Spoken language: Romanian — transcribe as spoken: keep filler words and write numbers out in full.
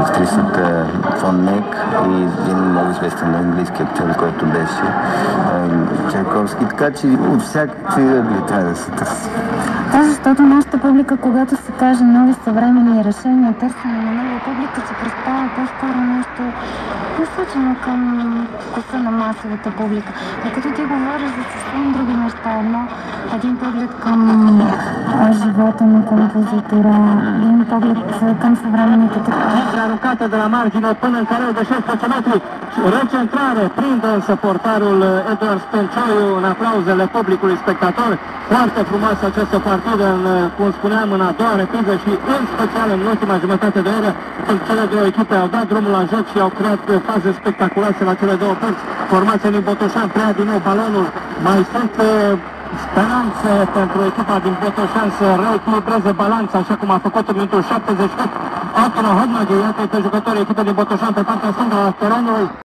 тридцать фоннек и един много известен английски актьор, който беше Чайковски. Така че от всякакви ъгли трябва да се търси. Да, защото нашата публика, когато се каже нови съвременни решения, търсене на нова публика, се представя по-скоро нещо насочено към вкуса на масовата публика. А като ти говориш за съвсем други неща, едно, един поглед към а, живота на композитора, един поглед към съвременните технологии. Aruncată de la margine până în careu de șaisprezece metri. Recentrare, prinde însă portarul Eduard Spencioiu în aplauzele publicului spectator. Foarte frumoasă această partidă, în, cum spuneam, în a doua repriză și în special în ultima jumătate de oră, când cele două echipe au dat drumul la joc și au creat faze spectaculoase la cele două părți. Formația din Botoșan preia din nou balonul. Mai sunt speranțe pentru echipa din Botoșan să reechilibreze balanța, așa cum a făcut în minutul șaptezeci și opt. Altuna Hodmaghe, iată pe jucătorii echipei din Botoșan pe partea stângă a terenului.